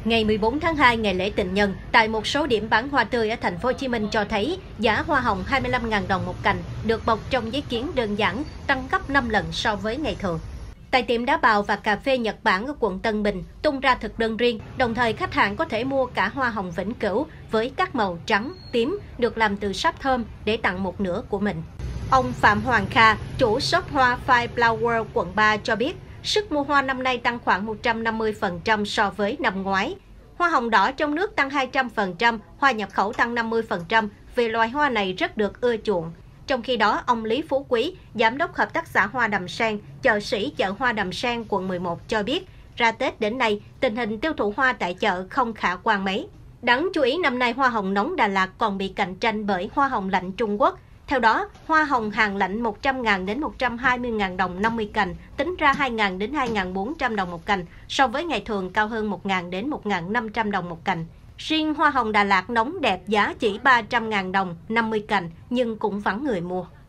Ngày 14 tháng 2, ngày lễ tình nhân, tại một số điểm bán hoa tươi ở thành phố Hồ Chí Minh cho thấy giá hoa hồng 25.000 đồng một cành được bọc trong giấy kiến đơn giản, tăng gấp 5 lần so với ngày thường. Tại tiệm đá bào và cà phê Nhật Bản ở quận Tân Bình tung ra thực đơn riêng, đồng thời khách hàng có thể mua cả hoa hồng vĩnh cửu với các màu trắng, tím được làm từ sáp thơm để tặng một nửa của mình. Ông Phạm Hoàng Kha, chủ shop hoa Five Flower quận 3 cho biết, sức mua hoa năm nay tăng khoảng 150% so với năm ngoái. Hoa hồng đỏ trong nước tăng 200%, hoa nhập khẩu tăng 50% vì loài hoa này rất được ưa chuộng. Trong khi đó, ông Lý Phú Quý, Giám đốc Hợp tác xã Hoa Đầm Sen, chợ sĩ chợ Hoa Đầm Sen, quận 11 cho biết, ra Tết đến nay, tình hình tiêu thụ hoa tại chợ không khả quan mấy. Đáng chú ý, năm nay hoa hồng nóng Đà Lạt còn bị cạnh tranh bởi hoa hồng lạnh Trung Quốc. Theo đó, hoa hồng hàng lạnh 100.000 đến 120.000 đồng 50 cành, tính ra 2.000 đến 2.400 đồng một cành, so với ngày thường cao hơn 1.000 đến 1.500 đồng một cành. Riêng hoa hồng Đà Lạt nóng đẹp giá chỉ 300.000 đồng 50 cành, nhưng cũng vắng người mua.